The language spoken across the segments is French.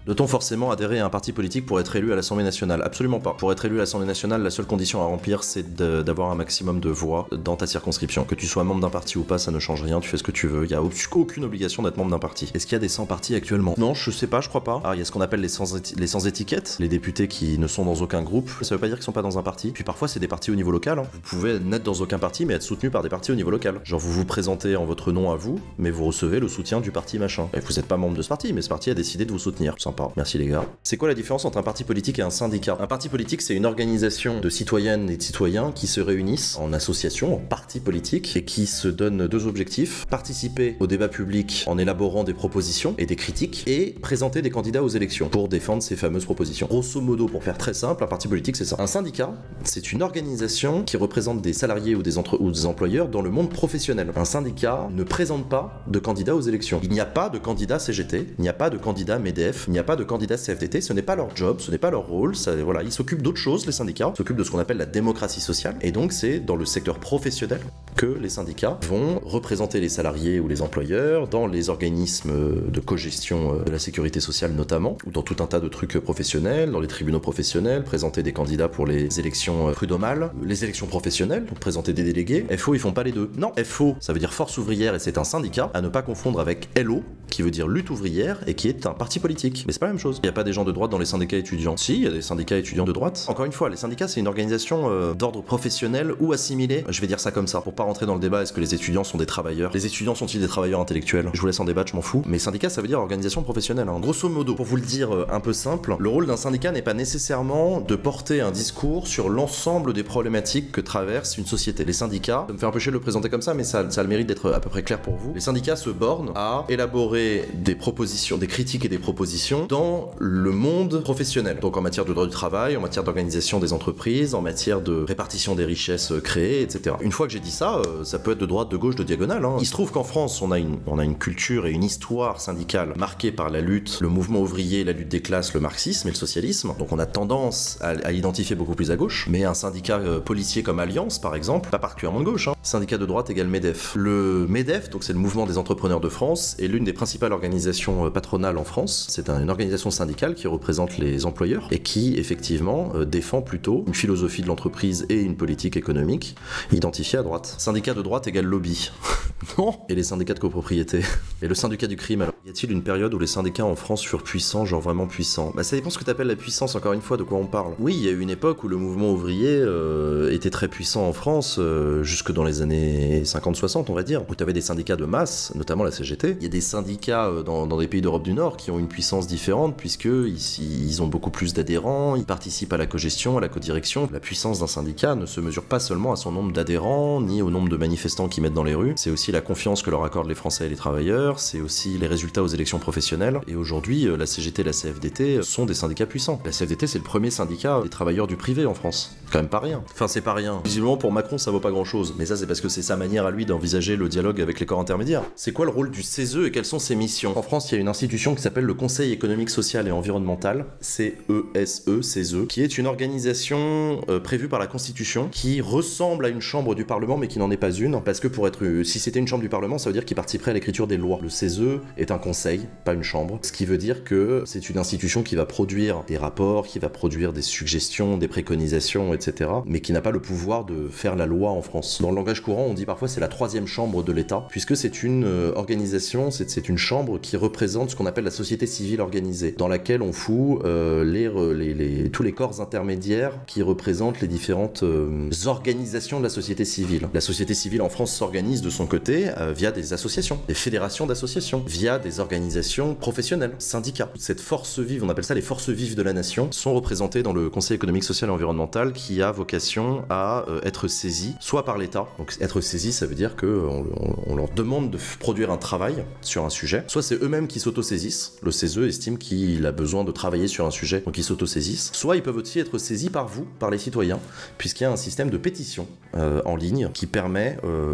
Doit-on forcément adhérer à un parti politique pour être élu à l'Assemblée nationale? Absolument pas. Pour être élu à l'Assemblée nationale, la seule condition à remplir, c'est d'avoir un maximum de voix dans ta circonscription. Que tu sois membre d'un parti ou pas, ça ne change rien, tu fais ce que tu veux, il n'y a aucune obligation d'être membre d'un parti. Est-ce qu'il y a des sans partis actuellement? Non, je sais pas, je crois pas. Alors il y a ce qu'on appelle les sans étiquettes, les députés qui ne sont dans aucun groupe. Ça veut pas dire qu'ils sont pas dans un parti. Puis parfois c'est des partis au niveau local, hein. Vous pouvez n'être dans aucun parti mais être soutenu par des partis au niveau local. Genre vous vous présentez en votre nom à vous, mais vous recevez le soutien du parti machin. Et vous n'êtes pas membre de ce parti, mais ce parti a décidé de vous soutenir. Sympa. Merci les gars. C'est quoi la différence entre un parti politique et un syndicat? Un parti politique, c'est une organisation de citoyennes et de citoyens qui se réunissent en association, en parti politique, et qui se donnent deux objectifs: participer au débat public en élaborant des propositions et des critiques, et présenter des candidats aux élections pour défendre ces fameuses propositions. Grosso modo, pour faire très simple, un parti politique, c'est ça. Un syndicat, c'est une organisation qui représente des salariés ou des employeurs dans le monde professionnel. Un syndicat ne présente pas de candidats aux élections. Il n'y a pas de candidat CGT, il n'y a pas de candidat MEDEF, il n'y a pas de candidat CFDT, ce n'est pas leur job, ce n'est pas leur rôle, ça, voilà, ils s'occupent d'autres choses, les syndicats, ils s'occupent de ce qu'on appelle la démocratie sociale, et donc c'est dans le secteur professionnel que les syndicats vont représenter les salariés ou les employeurs dans les organismes de cogestion de la sécurité sociale notamment, ou dans tout un tas de trucs professionnels, dans les tribunaux professionnels, présenter des candidats pour les élections prud'homales, les élections professionnelles, donc présenter des délégués. FO, ils font pas les deux. Non, FO, ça veut dire force ouvrière et c'est un syndicat, à ne pas confondre avec LO, qui veut dire lutte ouvrière et qui est un parti politique. Mais c'est pas la même chose. Il n'y a pas des gens de droite dans les syndicats étudiants. Si, il y a des syndicats étudiants de droite. Encore une fois, les syndicats, c'est une organisation d'ordre professionnel ou assimilé. Je vais dire ça comme ça, pour pas rentrer dans le débat, est-ce que les étudiants sont des travailleurs? Les étudiants sont-ils des travailleurs intellectuels? Je vous laisse en débattre, je m'en fous. Mais syndicat, ça veut dire organisation professionnelle. Hein. Grosso modo, pour vous le dire un peu simple, le rôle d'un syndicat n'est pas nécessairement de porter un discours sur l'ensemble des problématiques que traverse une société. Les syndicats, ça me fait un peu chier de le présenter comme ça, mais ça a le mérite d'être à peu près clair pour vous. Les syndicats se bornent à élaborer des propositions, des critiques et des propositions dans le monde professionnel. Donc en matière de droit du travail, en matière d'organisation des entreprises, en matière de répartition des richesses créées, etc. Une fois que j'ai dit ça, ça peut être de droite, de gauche, de diagonale. Hein. Il se trouve qu'en France, on a une culture et une histoire syndicale marquée par la lutte, le mouvement ouvrier, la lutte des classes, le marxisme et le socialisme. Donc on a tendance à l'identifier beaucoup plus à gauche. Mais un syndicat policier comme Alliance, par exemple, pas particulièrement de gauche. Hein. Syndicat de droite égale MEDEF. Le MEDEF, donc c'est le mouvement des entrepreneurs de France, est l'une des principales organisations patronales en France. C'est une organisation syndicale qui représente les employeurs et qui, effectivement, défend plutôt une philosophie de l'entreprise et une politique économique identifiée à droite. Syndicat de droite égale lobby. Non. Et les syndicats de copropriété. Et le syndicat du crime, alors. Y a-t-il une période où les syndicats en France furent puissants, genre vraiment puissants? Bah ça dépend ce que t'appelles la puissance, encore une fois, de quoi on parle. Oui, il y a eu une époque où le mouvement ouvrier était très puissant en France, jusque dans les années 50-60, on va dire, où t'avais des syndicats de masse, notamment la CGT. Il y a des syndicats dans des pays d'Europe du Nord qui ont une puissance différente, puisque ils ont beaucoup plus d'adhérents, ils participent à la cogestion, à la codirection. La puissance d'un syndicat ne se mesure pas seulement à son nombre d'adhérents, ni au nombre de manifestants qu'ils mettent dans les rues, c'est aussi la confiance que leur accordent les Français et les travailleurs, c'est aussi les résultats aux élections professionnelles. Et aujourd'hui, la CGT et la CFDT sont des syndicats puissants. La CFDT, c'est le premier syndicat des travailleurs du privé en France. C'est quand même pas rien. Enfin, c'est pas rien. Visiblement, pour Macron, ça vaut pas grand-chose. Mais ça, c'est parce que c'est sa manière à lui d'envisager le dialogue avec les corps intermédiaires. C'est quoi le rôle du CESE et quelles sont ses missions? En France, il y a une institution qui s'appelle le Conseil économique, social et environnemental, CESE, qui est une organisation prévue par la Constitution, qui ressemble à une chambre du Parlement, mais qui n'en est pas une, parce que si c'était une chambre du Parlement, ça veut dire qu'il participerait à l'écriture des lois. Le CESE est un conseil, pas une chambre, ce qui veut dire que c'est une institution qui va produire des rapports, qui va produire des suggestions, des préconisations, etc., mais qui n'a pas le pouvoir de faire la loi en France. Dans le langage courant, on dit parfois c'est la troisième chambre de l'État, puisque c'est une organisation, c'est une chambre qui représente ce qu'on appelle la société civile organisée, dans laquelle on fout tous les corps intermédiaires qui représentent les différentes organisations de la société civile. La société civile en France s'organise de son côté via des associations, des fédérations d'associations, via des organisations professionnelles, syndicats. Cette force vive, on appelle ça les forces vives de la nation, sont représentées dans le Conseil économique, social et environnemental qui a vocation à être saisi, soit par l'État, donc être saisi ça veut dire qu'on leur demande de produire un travail sur un sujet, soit c'est eux-mêmes qui s'autosaisissent, le CESE estime qu'il a besoin de travailler sur un sujet, donc ils s'autosaisissent, soit ils peuvent aussi être saisis par vous, par les citoyens, puisqu'il y a un système de pétition en ligne qui permet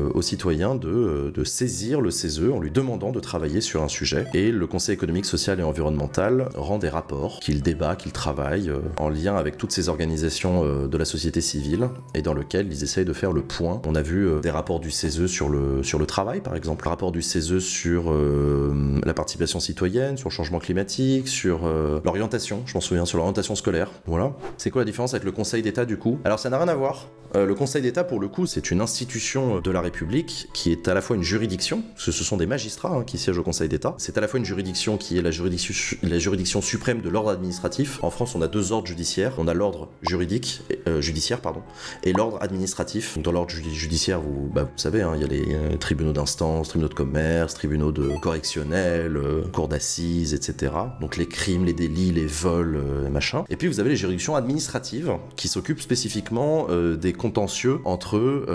aux citoyens de saisir le CESE en lui demandant de travailler sur un sujet. Et le Conseil économique, social et environnemental rend des rapports qu'il débat, qu'il travaille en lien avec toutes ces organisations de la société civile et dans lequel ils essayent de faire le point. On a vu des rapports du CESE sur le travail, par exemple, le rapport du CESE sur la participation citoyenne, sur le changement climatique, sur l'orientation, je m'en souviens, sur l'orientation scolaire. Voilà. C'est quoi la différence avec le Conseil d'État du coup? Alors ça n'a rien à voir. Le Conseil d'État, pour le coup, c'est une institution de la République qui est à la fois une juridiction, parce que ce sont des magistrats qui siègent au Conseil d'État. C'est à la fois une juridiction qui est la juridiction suprême de l'ordre administratif. En France, on a deux ordres judiciaires. On a l'ordre judiciaire, et l'ordre administratif. Donc, dans l'ordre judiciaire, vous savez, il y a les tribunaux d'instance, tribunaux de commerce, tribunaux de correctionnels, cours d'assises, etc. Donc les crimes, les délits, les vols, machin. Et puis vous avez les juridictions administratives qui s'occupent spécifiquement des contentieux entre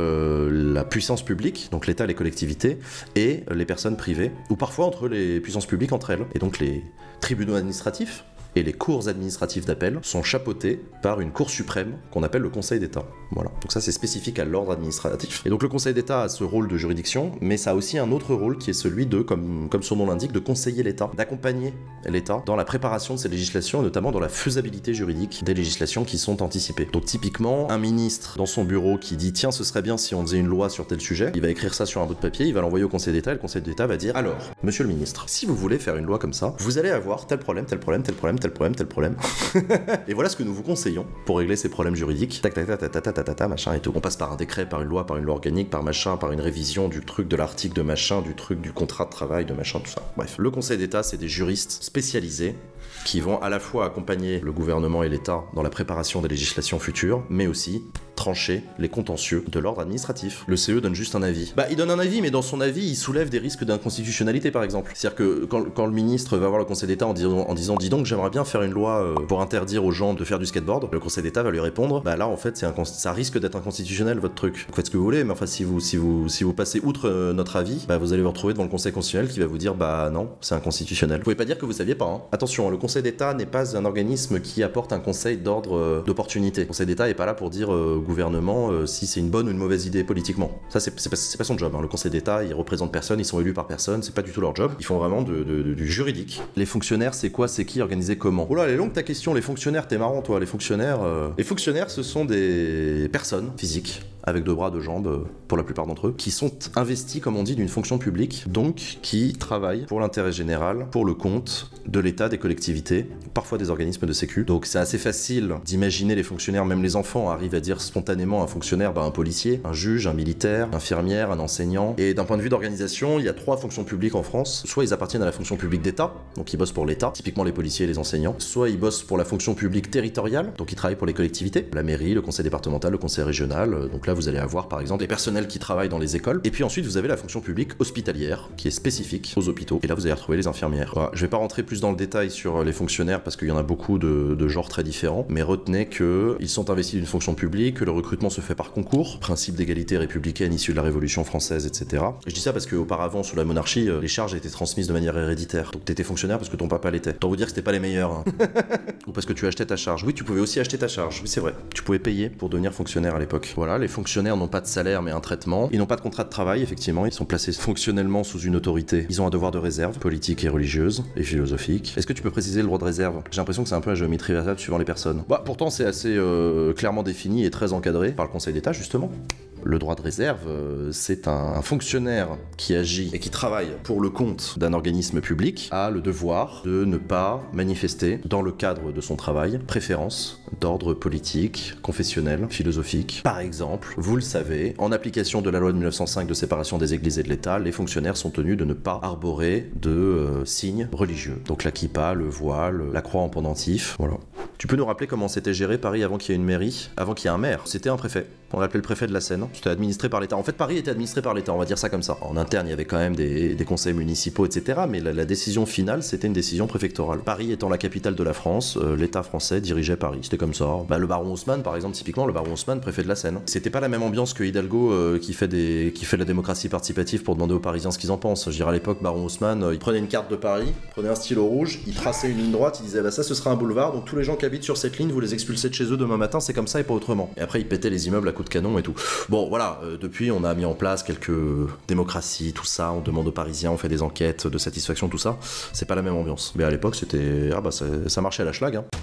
la puissance publique, donc l'État, les collectivités, et les personnes privées, ou parfois entre les puissances publiques entre elles. Et donc les tribunaux administratifs et les cours administratives d'appel sont chapeautés par une cour suprême qu'on appelle le Conseil d'État. Voilà. Donc ça c'est spécifique à l'ordre administratif. Et donc le Conseil d'État a ce rôle de juridiction, mais ça a aussi un autre rôle qui est celui de, comme son nom l'indique, de conseiller l'État, d'accompagner l'État dans la préparation de ces législations, et notamment dans la faisabilité juridique des législations qui sont anticipées. Donc typiquement, un ministre dans son bureau qui dit « Tiens, ce serait bien si on faisait une loi sur tel sujet », il va écrire ça sur un bout de papier, il va l'envoyer au Conseil d'État, et le Conseil d'État va dire « Alors, monsieur le ministre, si vous voulez faire une loi comme ça, vous allez avoir tel problème, tel problème, tel problème, tel problème, tel problème. Et voilà ce que nous vous conseillons pour régler ces problèmes juridiques. Tac, tac, tac, tac, tac, tac, tac, machin et tout. On passe par un décret, par une loi organique, par machin, par une révision du truc, de l'article, de machin, du truc, du contrat de travail, de machin, tout ça. Bref, le Conseil d'État, c'est des juristes spécialisés qui vont à la fois accompagner le gouvernement et l'État dans la préparation des législations futures, mais aussi trancher les contentieux de l'ordre administratif. Le CE donne juste un avis. Il donne un avis, mais dans son avis, il soulève des risques d'inconstitutionnalité, par exemple. C'est-à-dire que quand le ministre va voir le Conseil d'État en disant « Dis donc, j'aimerais bien faire une loi pour interdire aux gens de faire du skateboard », le Conseil d'État va lui répondre « Là, en fait, ça risque d'être inconstitutionnel, votre truc. Vous faites ce que vous voulez, mais enfin, si vous passez outre notre avis, vous allez vous retrouver devant le Conseil constitutionnel qui va vous dire « non, c'est inconstitutionnel. » Vous pouvez pas dire que vous saviez pas, hein. Attention, le Conseil d'État n'est pas un organisme qui apporte un conseil d'ordre d'opportunité. Le Conseil d'État est pas là pour dire au gouvernement si c'est une bonne ou une mauvaise idée politiquement. Ça, c'est pas son job, hein. Le Conseil d'État, ils représentent personne, ils sont élus par personne, c'est pas du tout leur job. Ils font vraiment du juridique. Les fonctionnaires, c'est quoi? C'est qui? Organisé comment? Oh là, elle est longue ta question. Les fonctionnaires, t'es marrant, toi. Les fonctionnaires, ce sont des personnes physiques avec deux bras, deux jambes, pour la plupart d'entre eux, qui sont investis, comme on dit, d'une fonction publique, donc qui travaillent pour l'intérêt général, pour le compte de l'État, des collectivités, parfois des organismes de sécu. Donc c'est assez facile d'imaginer les fonctionnaires, même les enfants arrivent à dire spontanément un fonctionnaire, un policier, un juge, un militaire, une infirmière, un enseignant. Et d'un point de vue d'organisation, il y a trois fonctions publiques en France. Soit ils appartiennent à la fonction publique d'État, donc ils bossent pour l'État, typiquement les policiers et les enseignants. Soit ils bossent pour la fonction publique territoriale, donc ils travaillent pour les collectivités, la mairie, le conseil départemental, le conseil régional. Donc là, vous allez avoir par exemple des personnels qui travaillent dans les écoles. Et puis ensuite, vous avez la fonction publique hospitalière qui est spécifique aux hôpitaux. Et là, vous allez retrouver les infirmières. Voilà. Je vais pas rentrer plus dans le détail sur les fonctionnaires parce qu'il y en a beaucoup de genres très différents. Mais retenez qu'ils sont investis d'une fonction publique, que le recrutement se fait par concours, principe d'égalité républicaine issu de la Révolution française, etc. Et je dis ça parce qu'auparavant, sous la monarchie, les charges étaient transmises de manière héréditaire. Donc t'étais fonctionnaire parce que ton papa l'était. Autant vous dire que c'était pas les meilleurs. Hein. Ou parce que tu achetais ta charge. Oui, tu pouvais aussi acheter ta charge. Oui, c'est vrai. Tu pouvais payer pour devenir fonctionnaire à l'époque. Voilà, les fonctionnaires n'ont pas de salaire mais un traitement. Ils n'ont pas de contrat de travail, effectivement. Ils sont placés fonctionnellement sous une autorité. Ils ont un devoir de réserve, politique et religieuse, et philosophique. Est-ce que tu peux préciser le droit de réserve? J'ai l'impression que c'est un peu la géométrie variable suivant les personnes. Pourtant, c'est assez clairement défini et très encadré par le Conseil d'État, justement. Le droit de réserve, c'est un fonctionnaire qui agit et qui travaille pour le compte d'un organisme public a le devoir de ne pas manifester, dans le cadre de son travail, préférence d'ordre politique, confessionnel, philosophique. Par exemple, vous le savez, en application de la loi de 1905 de séparation des églises et de l'État, les fonctionnaires sont tenus de ne pas arborer de signes religieux. Donc la kippa, le voile, la croix en pendentif, voilà. Tu peux nous rappeler comment c'était géré Paris avant qu'il y ait une mairie, avant qu'il y ait un maire? C'était un préfet. On l'appelait le préfet de la Seine. C'était administré par l'État. En fait, Paris était administré par l'État, on va dire ça comme ça. En interne, il y avait quand même des conseils municipaux, etc. Mais la décision finale, c'était une décision préfectorale. Paris étant la capitale de la France, l'État français dirigeait Paris. C'était comme ça. Le baron Haussmann, par exemple, typiquement, le baron Haussmann, préfet de la Seine. C'était pas la même ambiance que Hidalgo qui fait de la démocratie participative pour demander aux Parisiens ce qu'ils en pensent. Je dirais à l'époque, baron Haussmann, il prenait une carte de Paris, prenait un stylo rouge, il traçait une ligne droite, il disait ça ce sera un boulevard, donc tous les gens qui qui habitent sur cette ligne, vous les expulsez de chez eux demain matin, c'est comme ça et pas autrement. Et après, ils pétaient les immeubles à coups de canon et tout. Bon, voilà, depuis, on a mis en place quelques démocraties, tout ça, on demande aux Parisiens, on fait des enquêtes de satisfaction, tout ça. C'est pas la même ambiance. Mais à l'époque, c'était... Ah bah, ça marchait à la schlag, hein.